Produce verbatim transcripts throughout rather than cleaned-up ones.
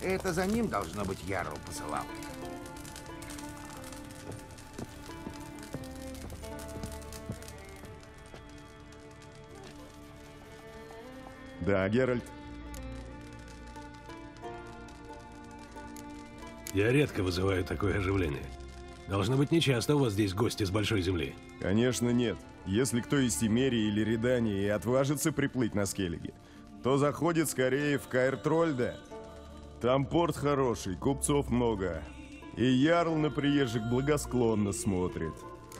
Это за ним, должно быть, Ярл посылал. Да, Геральт. Я редко вызываю такое оживление. Должно быть, нечасто у вас здесь гости с большой земли. Конечно, нет. Если кто из Тимерии или Редании и отважится приплыть на Скеллиге, то заходит скорее в Каэр-Трольда. Там порт хороший, купцов много. И Ярл на приезжих благосклонно смотрит.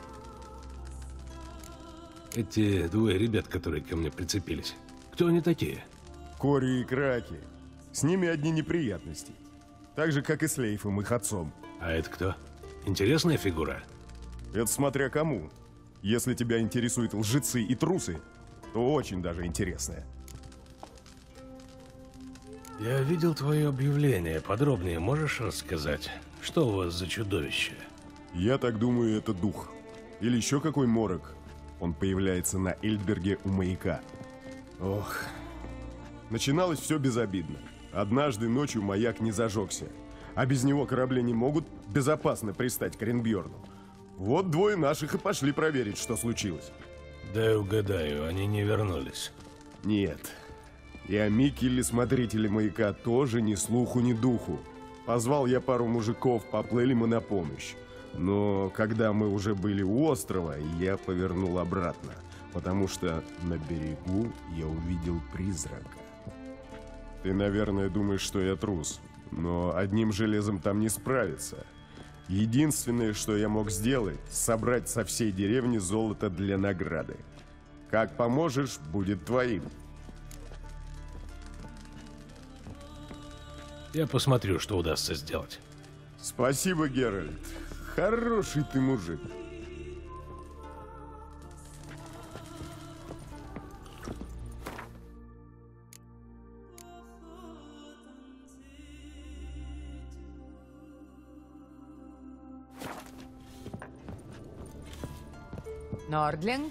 Эти двое ребят, которые ко мне прицепились, кто они такие? Кори и Краки. С ними одни неприятности. Так же, как и с Лейфом, их отцом. А это кто? Интересная фигура? Это смотря кому. Если тебя интересуют лжецы и трусы, то очень даже интересная. Я видел твое объявление. Подробнее можешь рассказать? Что у вас за чудовище? Я так думаю, это дух. Или еще какой морок. Он появляется на Эльдберге у маяка. Ох. Начиналось все безобидно. Однажды ночью маяк не зажегся. А без него корабли не могут безопасно пристать к Ренбьорну. Вот двое наших и пошли проверить, что случилось. Дай угадаю, они не вернулись. Нет. И о Микеле, смотрителе маяка, тоже ни слуху, ни духу. Позвал я пару мужиков, поплыли мы на помощь. Но когда мы уже были у острова, я повернул обратно, потому что на берегу я увидел призрака. Ты, наверное, думаешь, что я трус, но одним железом там не справиться. Единственное, что я мог сделать, собрать со всей деревни золото для награды. Как поможешь, будет твоим. Я посмотрю, что удастся сделать. Спасибо, Геральт. Хороший ты мужик. Нордлинг?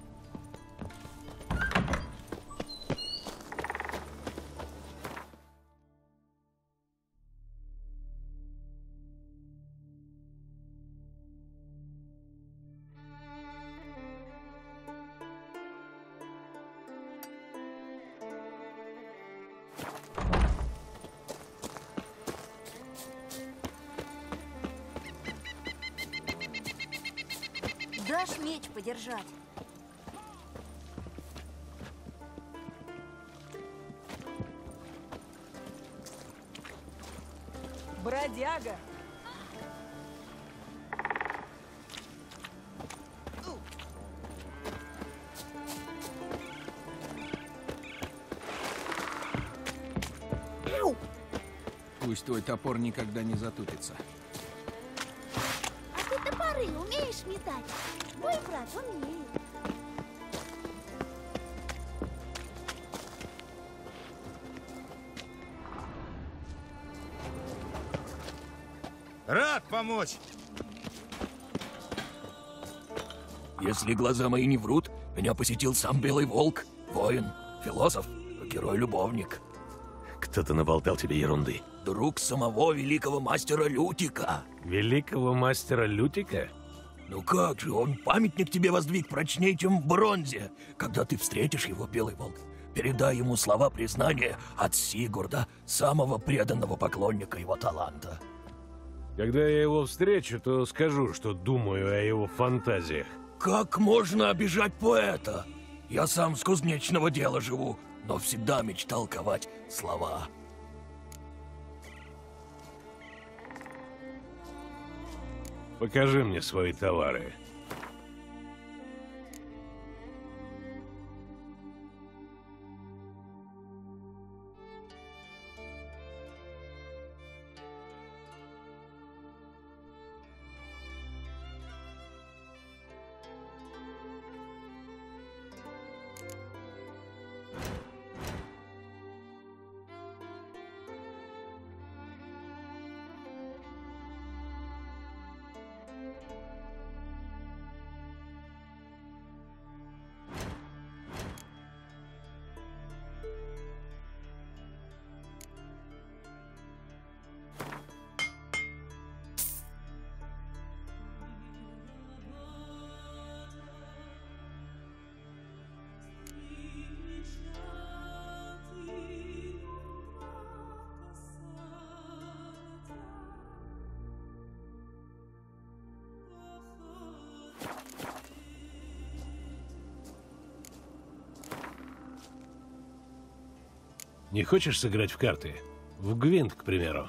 Дашь меч подержать? Бродяга! Пусть твой топор никогда не затупится. А ты топоры умеешь метать? Мой брат умеет. Рад помочь! Если глаза мои не врут, меня посетил сам Белый Волк, воин, философ, герой-любовник. Кто-то наболтал тебе ерунды. Друг самого великого мастера Лютика. Великого мастера Лютика? Ну как же, он памятник тебе воздвиг прочнее, чем в бронзе. Когда ты встретишь его, Белый Волк, передай ему слова признания от Сигурда, самого преданного поклонника его таланта. Когда я его встречу, то скажу, что думаю о его фантазиях. Как можно обижать поэта? Я сам с кузнечного дела живу, но всегда мечтал ковать слова. Покажи мне свои товары. Не хочешь сыграть в карты? В Гвинт, к примеру.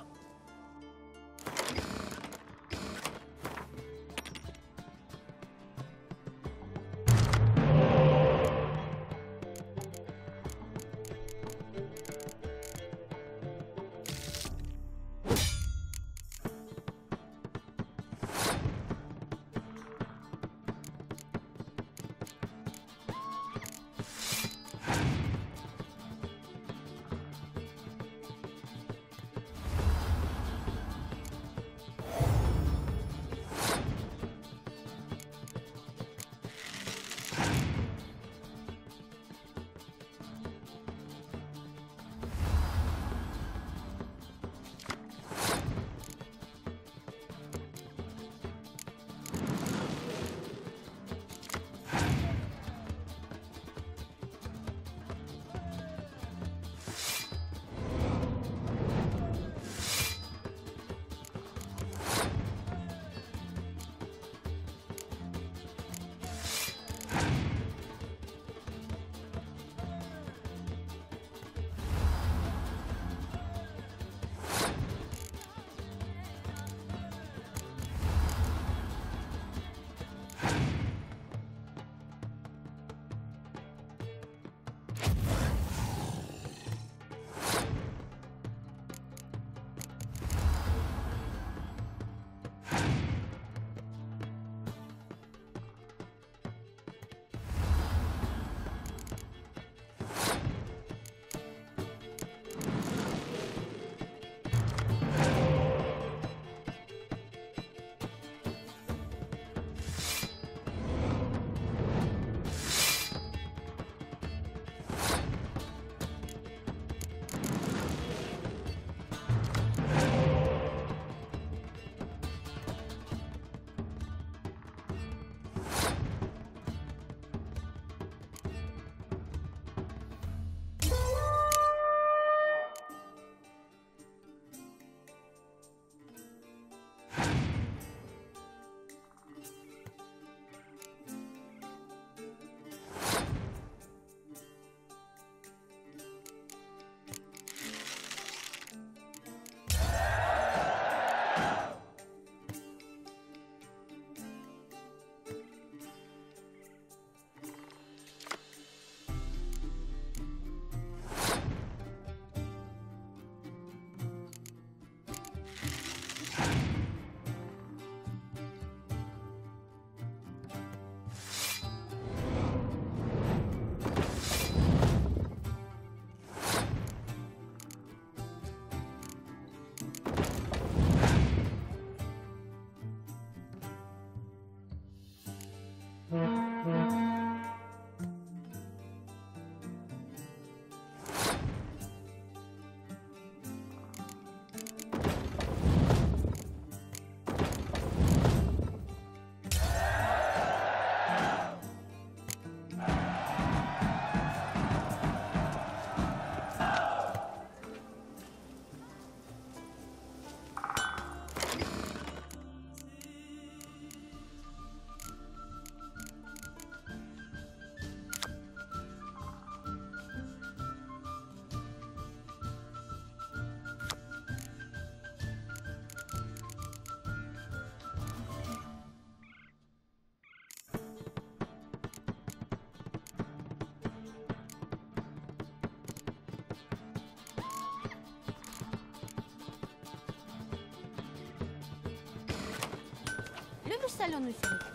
Любишь соленую селедку?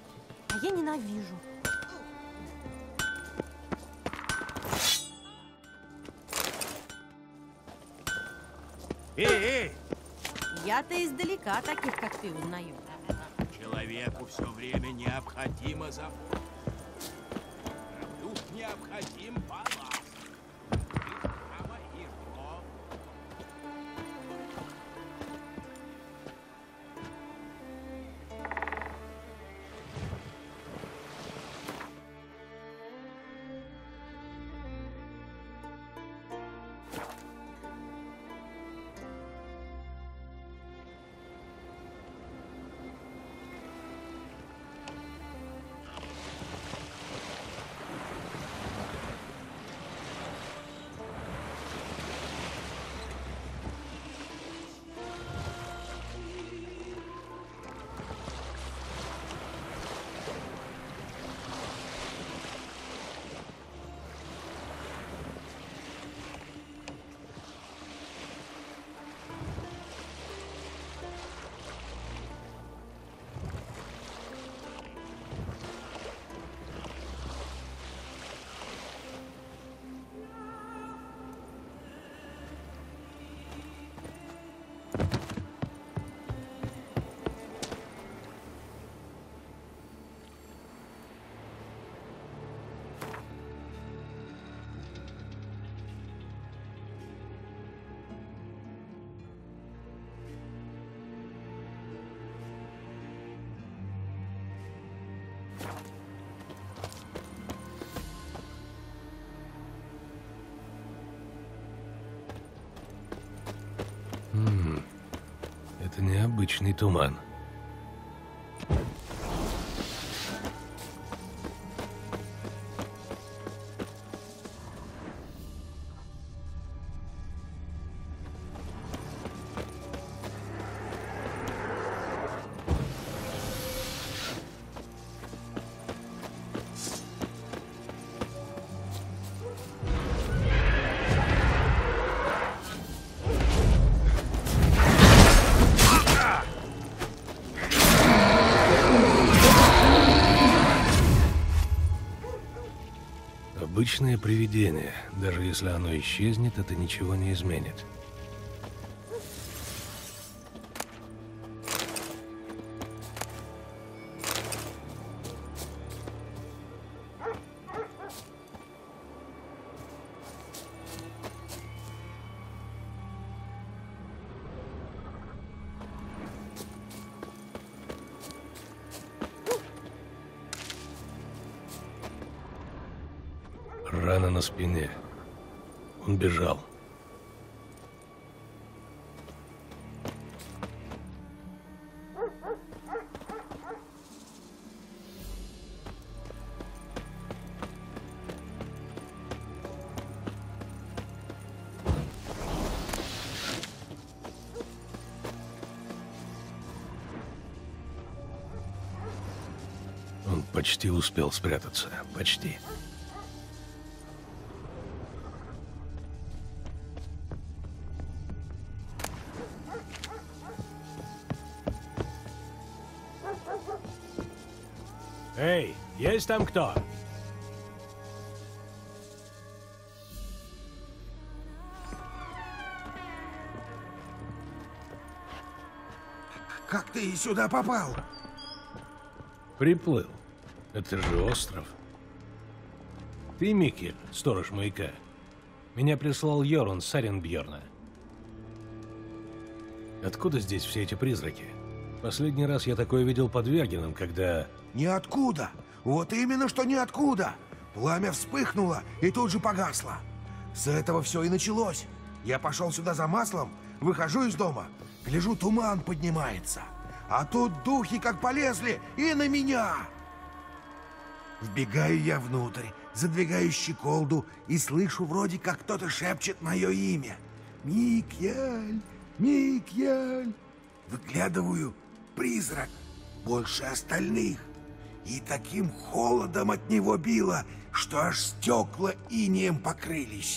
А я ненавижу. Эй, эй! Я-то издалека таких, как ты, узнаю. Человеку все время необходимо заботиться. Тут необходим баланс. И право, и зло. Это необычный туман. Обычное привидение. Даже если оно исчезнет, это ничего не изменит. Рана на спине. Он бежал. Он почти успел спрятаться. Почти. Эй, есть там кто? Как ты сюда попал? Приплыл. Это же остров. Ты Микель, сторож маяка. Меня прислал Йорун с Аренбьорна. Откуда здесь все эти призраки? Последний раз я такое видел под Вергеном, когда... Ниоткуда. Вот именно, что ниоткуда. Пламя вспыхнуло и тут же погасло. С этого все и началось. Я пошел сюда за маслом, выхожу из дома, гляжу, туман поднимается. А тут духи как полезли и на меня. Вбегаю я внутрь, задвигаю щеколду и слышу вроде как кто-то шепчет мое имя. Микель, Микель. Выглядываю, призрак, больше остальных. И таким холодом от него било, что аж стекла инеем покрылись.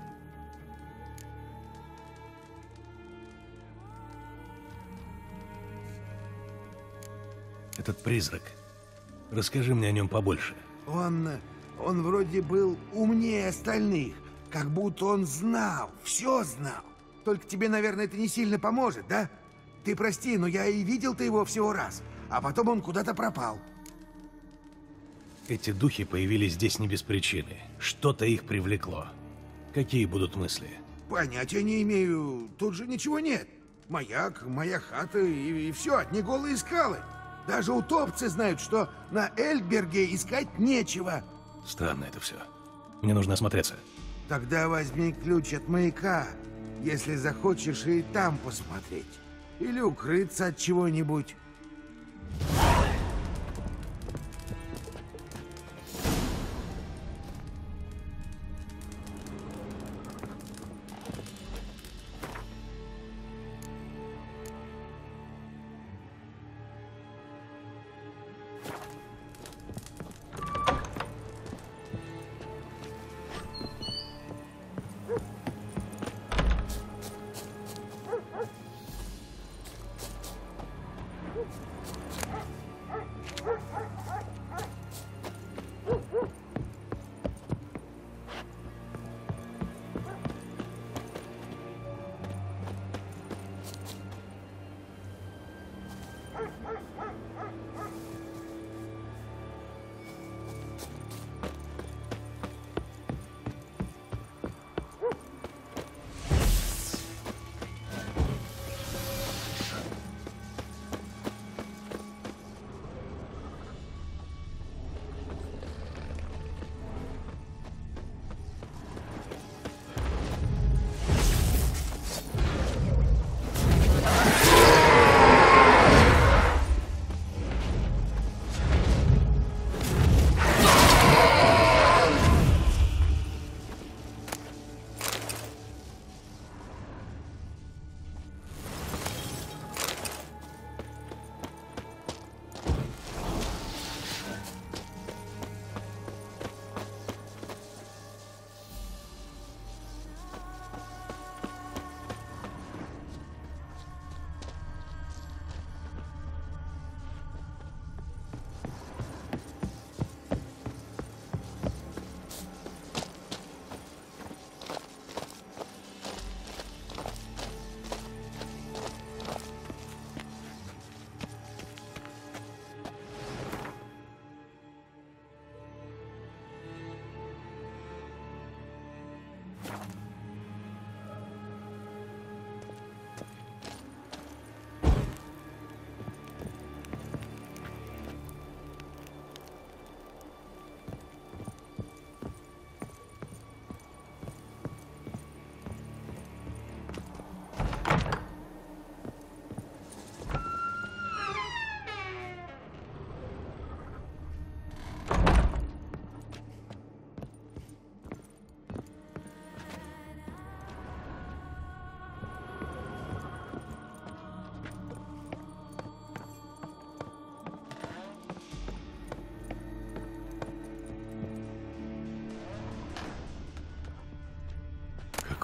Этот призрак. Расскажи мне о нем побольше. Он... он вроде был умнее остальных, как будто он знал, все знал. Только тебе, наверное, это не сильно поможет, да? Ты прости, но я и видел-то его всего раз, а потом он куда-то пропал. Эти духи появились здесь не без причины. Что-то их привлекло. Какие будут мысли? Понятия не имею. Тут же ничего нет. Маяк, моя хата и, и все, одни голые скалы. Даже утопцы знают, что на Эльберге искать нечего. Странно это все. Мне нужно осмотреться. Тогда возьми ключ от маяка, если захочешь и там посмотреть. Или укрыться от чего-нибудь.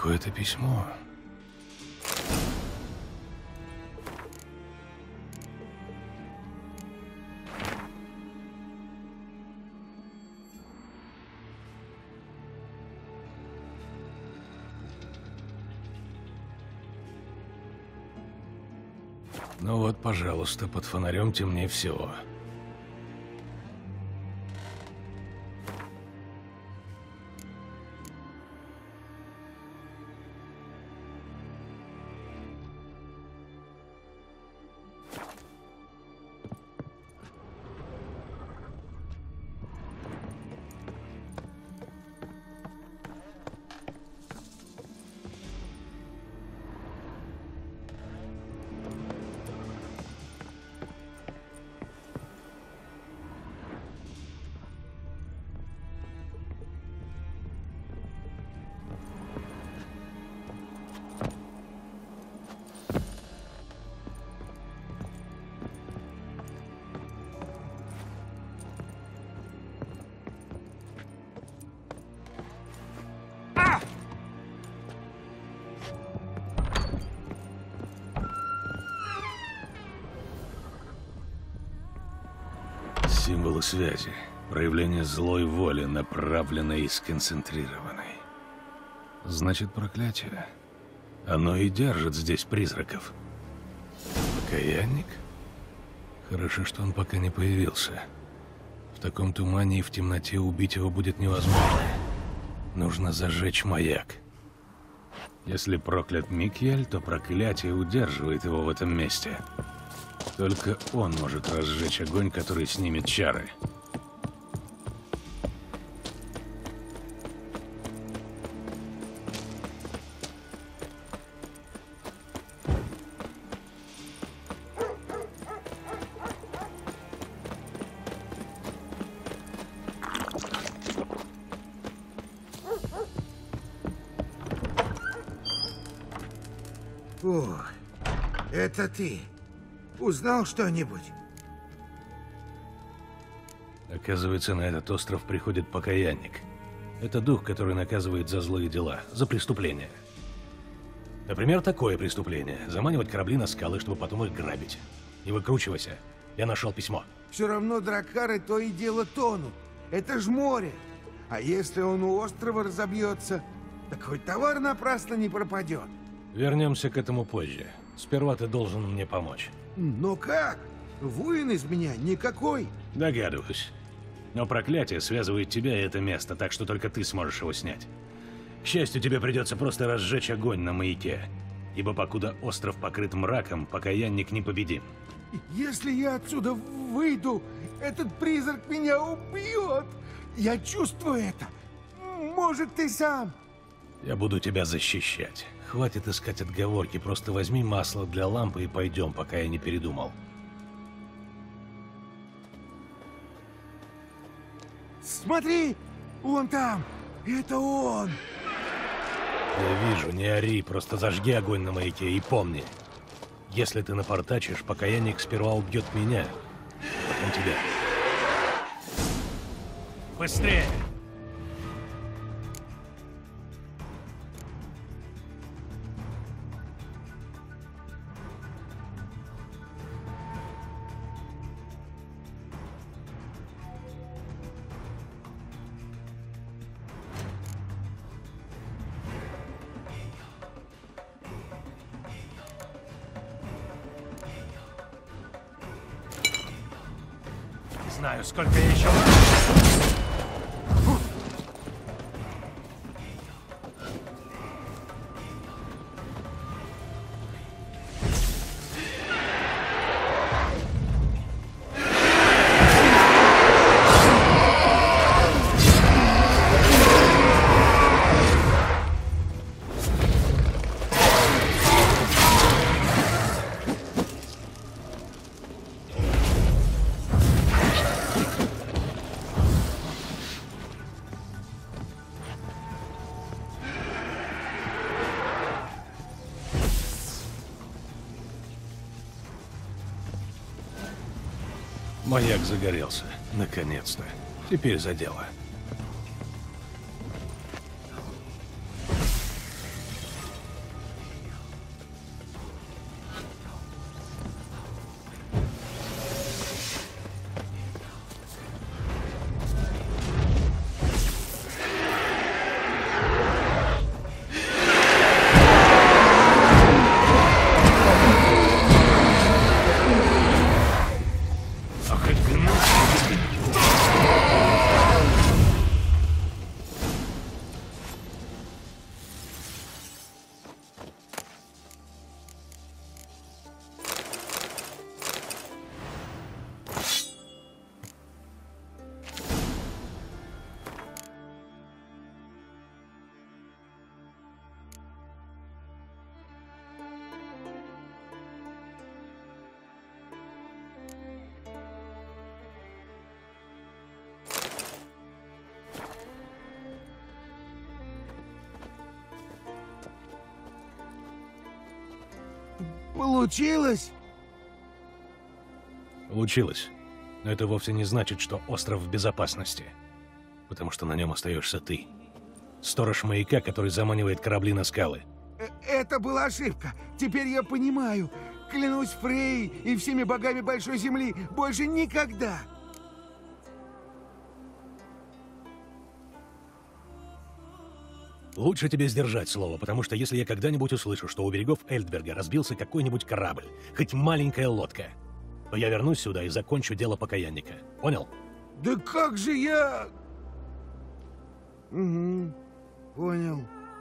Какое-то письмо. Ну вот, пожалуйста, под фонарем темнее всего. Символы связи. Проявление злой воли, направленной и сконцентрированной. Значит, проклятие. Оно и держит здесь призраков. Покаянник? Хорошо, что он пока не появился. В таком тумане и в темноте убить его будет невозможно. Нужно зажечь маяк. Если проклят Микьяль, то проклятие удерживает его в этом месте. Только он может разжечь огонь, который снимет чары. О, это ты. Узнал что-нибудь? Оказывается, на этот остров приходит покаянник. Это дух, который наказывает за злые дела, за преступления. Например, такое преступление. Заманивать корабли на скалы, чтобы потом их грабить. Не выкручивайся. Я нашел письмо. Все равно драккары то и дело тонут. Это ж море. А если он у острова разобьется, так хоть товар напрасно не пропадет. Вернемся к этому позже. Сперва ты должен мне помочь. Но как? Воин из меня никакой. Догадываюсь. Но проклятие связывает тебя и это место, так что только ты сможешь его снять. К счастью, тебе придется просто разжечь огонь на маяке. Ибо покуда остров покрыт мраком, покаянник непобедим. Если я отсюда выйду, этот призрак меня убьет. Я чувствую это. Может, ты сам. Я буду тебя защищать. Хватит искать отговорки, просто возьми масло для лампы и пойдем, пока я не передумал. Смотри, вон там. Это он. Я вижу, не ори, просто зажги огонь на маяке и помни. Если ты напортачишь, покаянник сперва убьет меня, потом тебя. Быстрее! Знаю, сколько я еще... Маяк загорелся. Наконец-то. Теперь за дело. Получилось? Получилось. Но это вовсе не значит, что остров в безопасности. Потому что на нем остаешься ты. Сторож маяка, который заманивает корабли на скалы. Э, Это была ошибка. Теперь я понимаю. Клянусь Фрей и всеми богами Большой Земли, больше никогда. Лучше тебе сдержать слово, потому что если я когда-нибудь услышу, что у берегов Эльдберга разбился какой-нибудь корабль, хоть маленькая лодка, то я вернусь сюда и закончу дело покаянника. Понял? Да как же я... Угу, понял.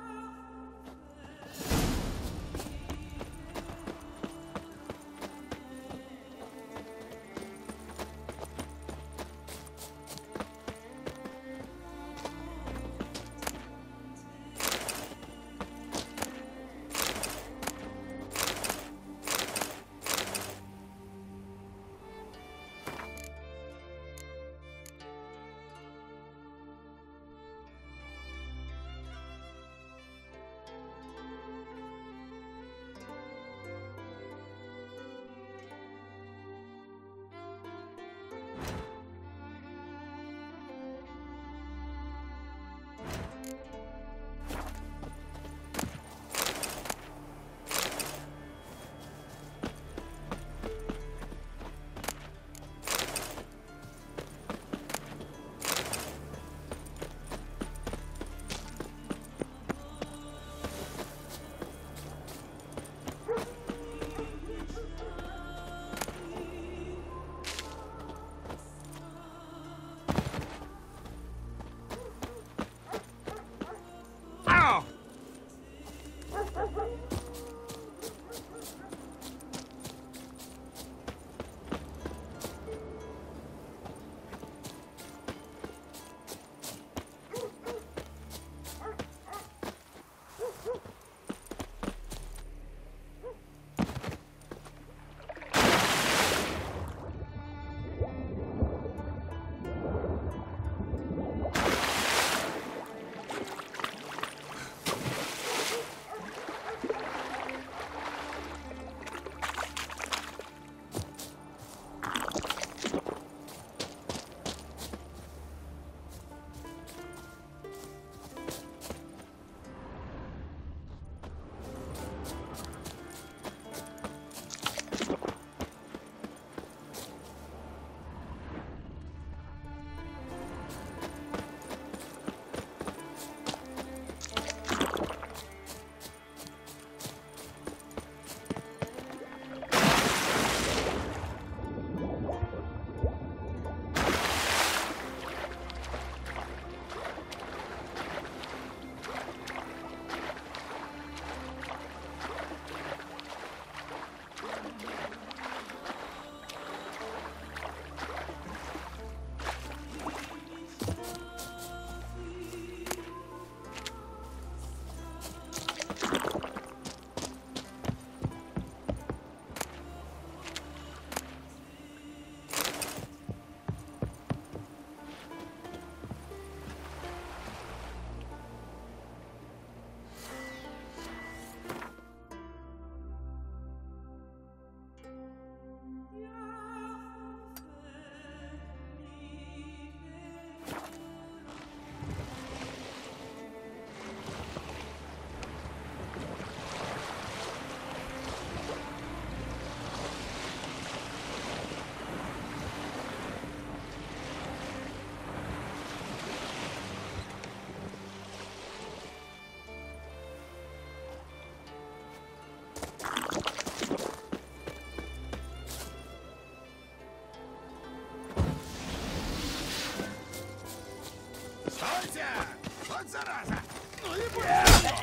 Стойте! Вот зараза! Ну и будет!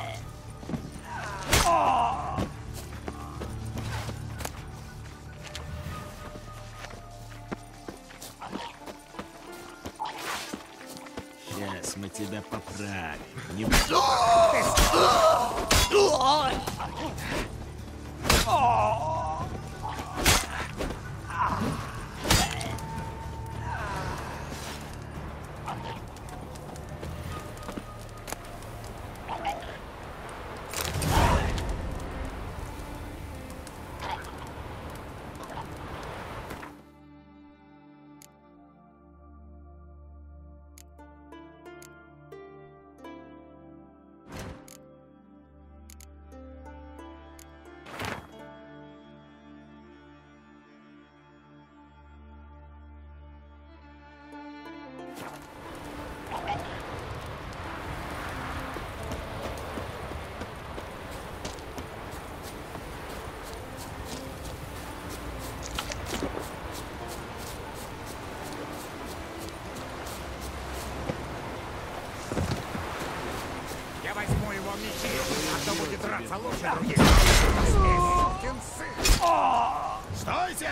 Сейчас мы тебя поправим. Не Стойте!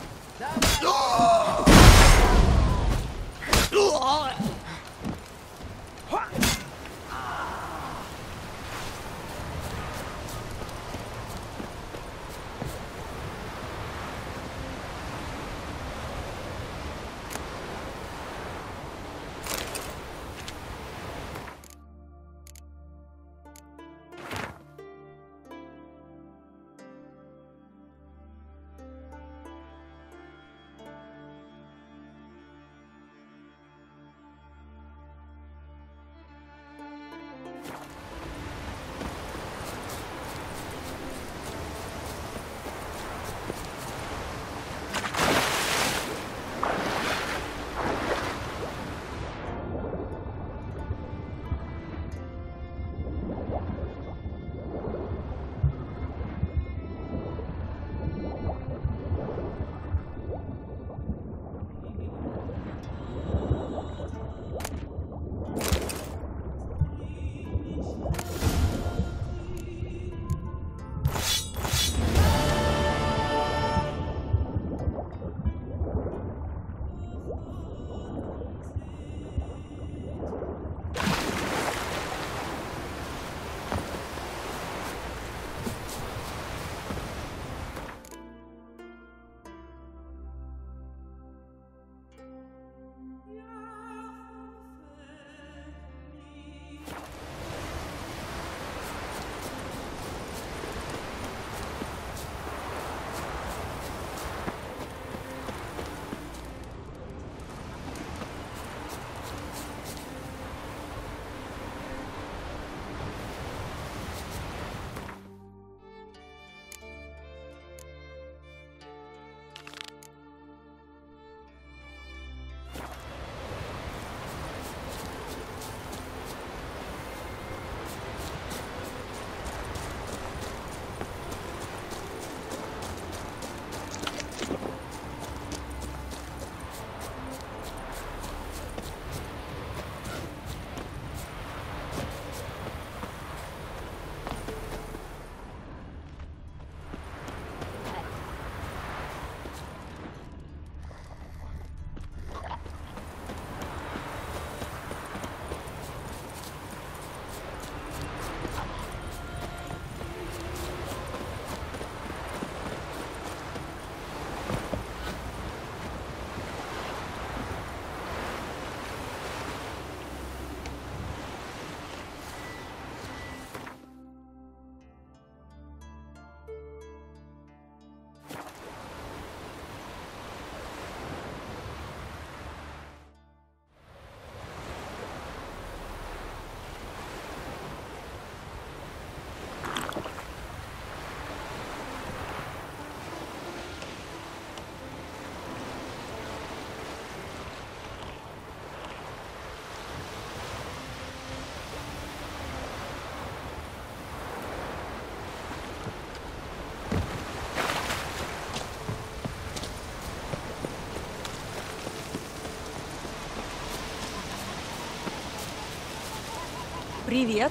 Привет.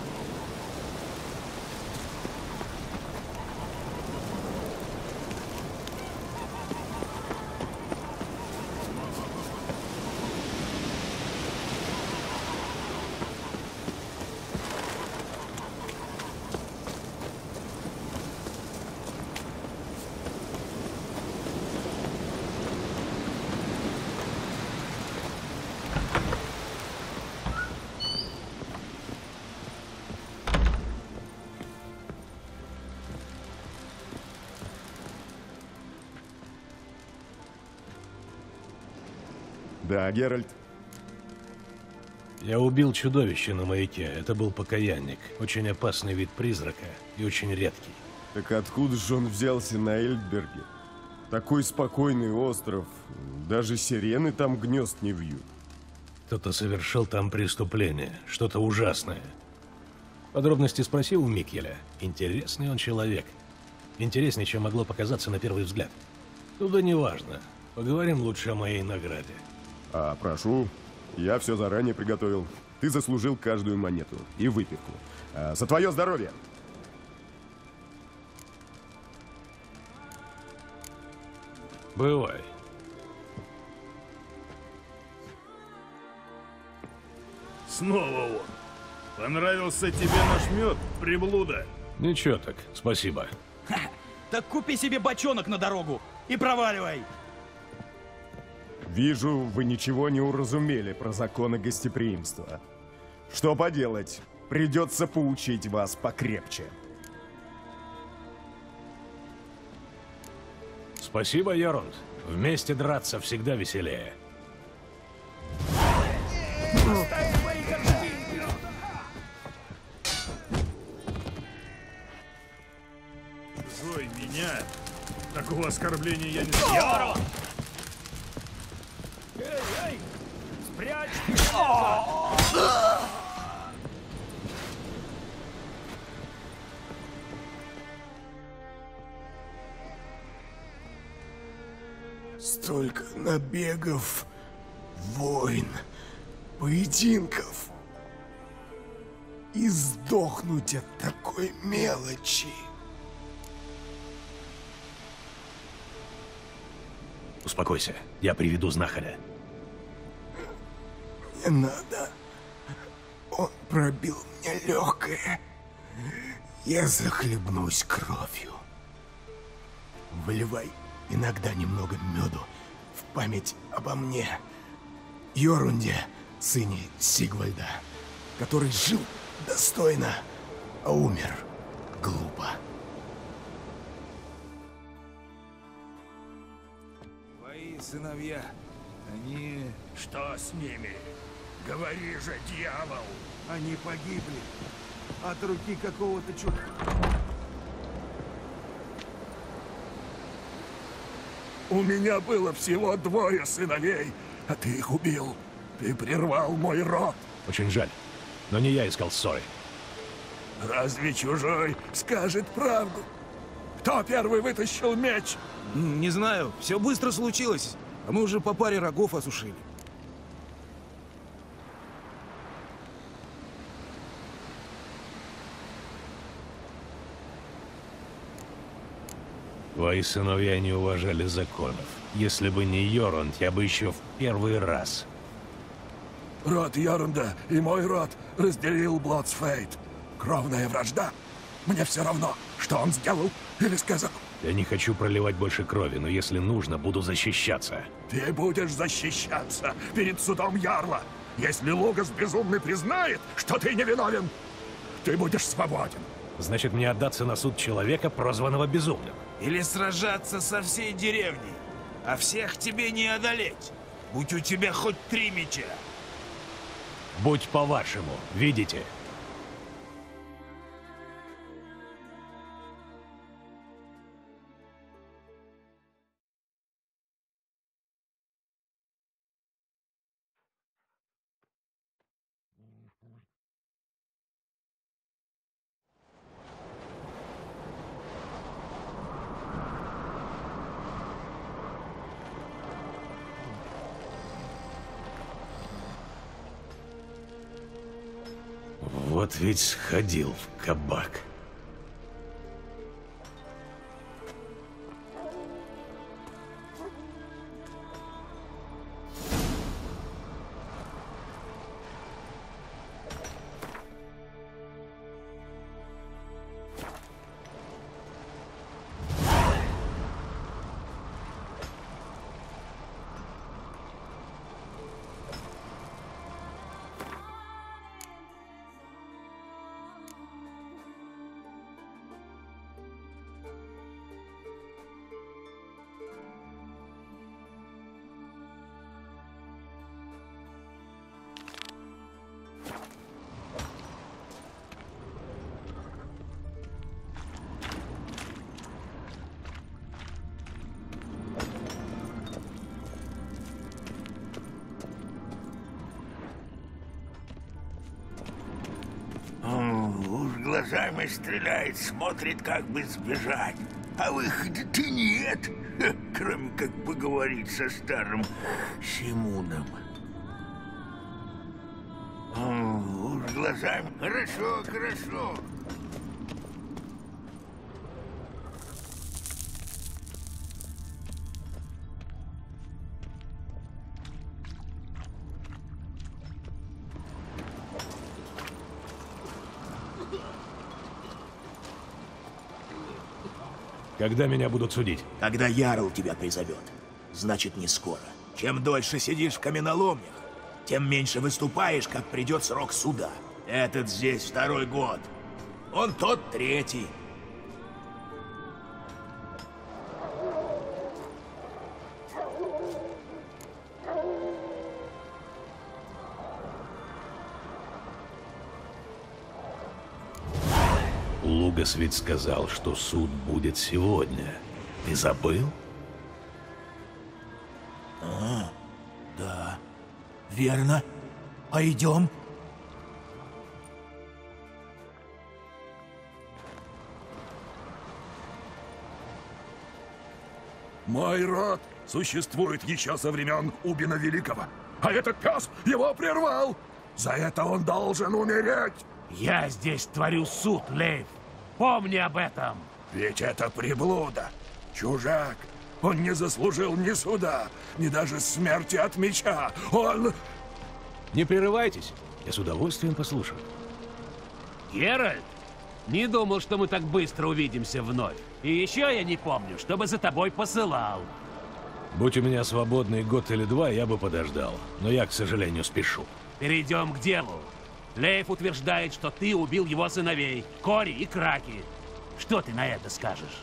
Да, Геральт. Я убил чудовище на маяке. Это был покаянник. Очень опасный вид призрака и очень редкий. Так откуда же он взялся на Эльдберге? Такой спокойный остров. Даже сирены там гнезд не вьют. Кто-то совершил там преступление. Что-то ужасное. Подробности спросил у Микеля. Интересный он человек. Интереснее, чем могло показаться на первый взгляд. Туда не важно. Поговорим лучше о моей награде. А, прошу. Я все заранее приготовил. Ты заслужил каждую монету и выпивку. А, за твое здоровье! Бывай. Снова он. Понравился тебе наш мед, приблуда? Ничего так, спасибо. Ха, так купи себе бочонок на дорогу и проваливай. Вижу, вы ничего не уразумели про законы гостеприимства. Что поделать, придется поучить вас покрепче. Спасибо, Йорунд. Вместе драться всегда веселее. Зой, меня? Такого оскорбления я не знаю. Эй, эй! Спрячь! Столько набегов, войн, поединков. И сдохнуть от такой мелочи. Успокойся, я приведу знахаря. Не надо. Он пробил мне легкое. Я захлебнусь кровью. Выливай иногда немного меду в память обо мне, Йорунде, сыне Сигвальда, который жил достойно, а умер глупо. Твои сыновья, они... Что с ними? Говори же, дьявол! Они погибли от руки какого-то чуда. У меня было всего двое сыновей, а ты их убил. Ты прервал мой род. Очень жаль, но не я искал ссоры. Разве чужой скажет правду? Кто первый вытащил меч? Не знаю, все быстро случилось, а мы уже по паре рогов осушили. Твои сыновья не уважали законов. Если бы не Йорунд, я бы еще в первый раз. Род Йорунда и мой род разделил Блодсфейт. Кровная вражда. Мне все равно, что он сделал или сказал. Я не хочу проливать больше крови, но если нужно, буду защищаться. Ты будешь защищаться перед судом Ярла. Если Лугас Безумный признает, что ты невиновен, ты будешь свободен. Значит, мне отдаться на суд человека, прозванного Безумным. Или сражаться со всей деревней, а всех тебе не одолеть. Будь у тебя хоть три меча. Будь по-вашему, видите? Вот ведь сходил в кабак. Глазами стреляет, смотрит, как бы сбежать. А выхода-то нет, кроме как поговорить со старым Симуном. О, уж глазами. Хорошо, хорошо. Когда меня будут судить? Когда Ярл тебя призовет. Значит, не скоро. Чем дольше сидишь в каменоломнях, тем меньше выступаешь, как придет срок суда. Этот здесь второй год. Он тот третий. Лугас ведь сказал, что суд будет сегодня. Ты забыл? А, да, верно. Пойдем. Мой род существует еще со времен Убина Великого. А этот пес его прервал. За это он должен умереть. Я здесь творю суд, Лейф. Помни об этом. Ведь это приблуда. Чужак. Он не заслужил ни суда, ни даже смерти от меча. Он... Не прерывайтесь. Я с удовольствием послушаю. Геральт, не думал, что мы так быстро увидимся вновь. И еще я не помню, чтобы за тобой посылал. Будь у меня свободный год или два, я бы подождал. Но я, к сожалению, спешу. Перейдем к делу. Лейф утверждает, что ты убил его сыновей, Кори и Краки. Что ты на это скажешь?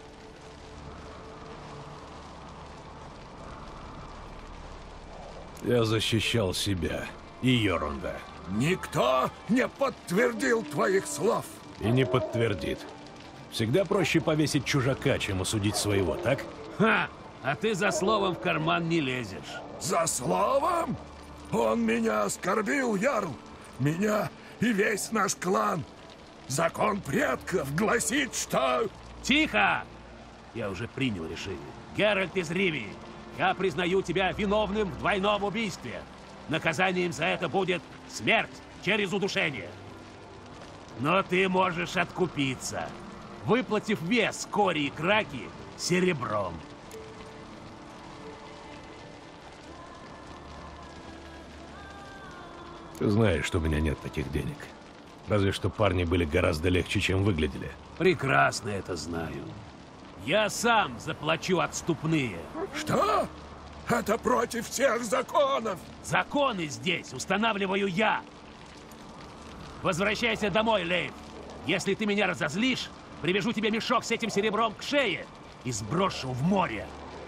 Я защищал себя и Йорунда. Никто не подтвердил твоих слов. И не подтвердит. Всегда проще повесить чужака, чем осудить своего, так? Ха! А ты за словом в карман не лезешь. За словом? Он меня оскорбил, Ярл. Меня и весь наш клан. Закон предков гласит, что... Тихо! Я уже принял решение. Геральт из Ривии, я признаю тебя виновным в двойном убийстве. Наказанием за это будет смерть через удушение. Но ты можешь откупиться, выплатив вес Кори и Краки серебром. Ты знаешь, что у меня нет таких денег. Разве что парни были гораздо легче, чем выглядели. Прекрасно это знаю. Я сам заплачу отступные. Что? Это против всех законов. Законы здесь устанавливаю я. Возвращайся домой, Лейф. Если ты меня разозлишь, привяжу тебе мешок с этим серебром к шее и сброшу в море.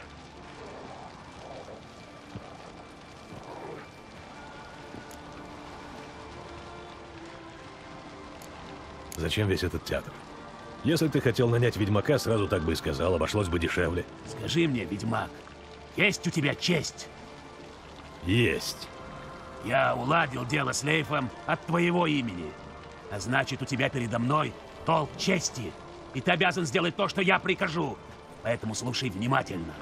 Зачем весь этот театр? Если ты хотел нанять ведьмака, сразу так бы и сказал, обошлось бы дешевле. Скажи мне, ведьмак, есть у тебя честь? Есть. Я уладил дело с Лейфом от твоего имени. А значит, у тебя передо мной долг чести. И ты обязан сделать то, что я прикажу. Поэтому слушай внимательно.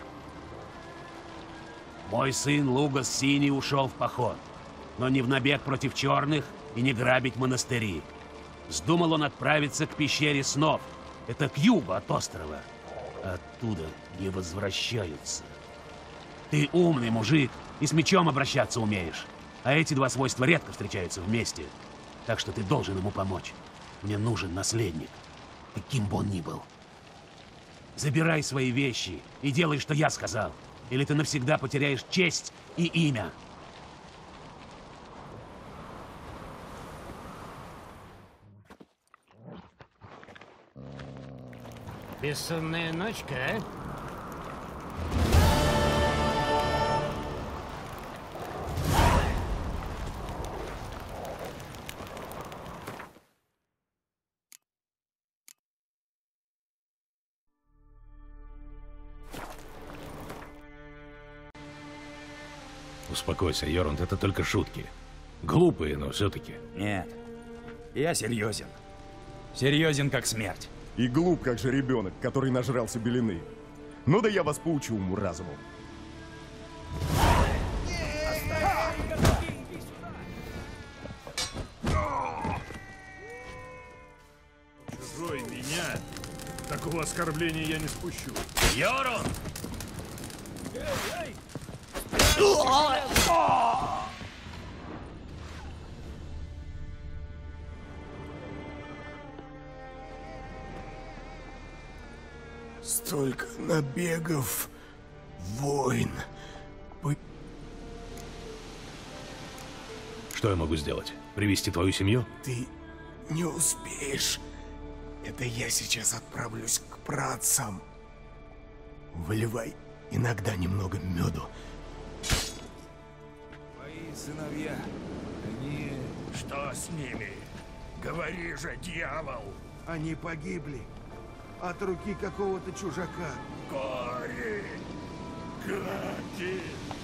Мой сын Лугас Синий ушел в поход. Но не в набег против черных и не грабить монастыри. Вздумал он отправиться к пещере снов. Это к югу от острова. Оттуда не возвращаются. Ты умный мужик и с мечом обращаться умеешь. А эти два свойства редко встречаются вместе. Так что ты должен ему помочь. Мне нужен наследник. Каким бы он ни был. Забирай свои вещи и делай, что я сказал. Или ты навсегда потеряешь честь и имя. Бессонная ночка, а? Успокойся, Йорунд, это только шутки. Глупые, но все-таки. Нет, я серьезен. Серьезен, как смерть. И глуп, как же ребенок, который нажрался белины. Ну да я вас поучу уму-разуму. Чужой меня? Такого оскорбления я не спущу. Йорун! Столько набегов, войн. По... Что я могу сделать? Привести твою семью? Ты не успеешь. Это я сейчас отправлюсь к працам. Выливай иногда немного меду. Мои сыновья, они... Что с ними? Говори же, дьявол! Они погибли от руки какого-то чужака. Горе! Гади!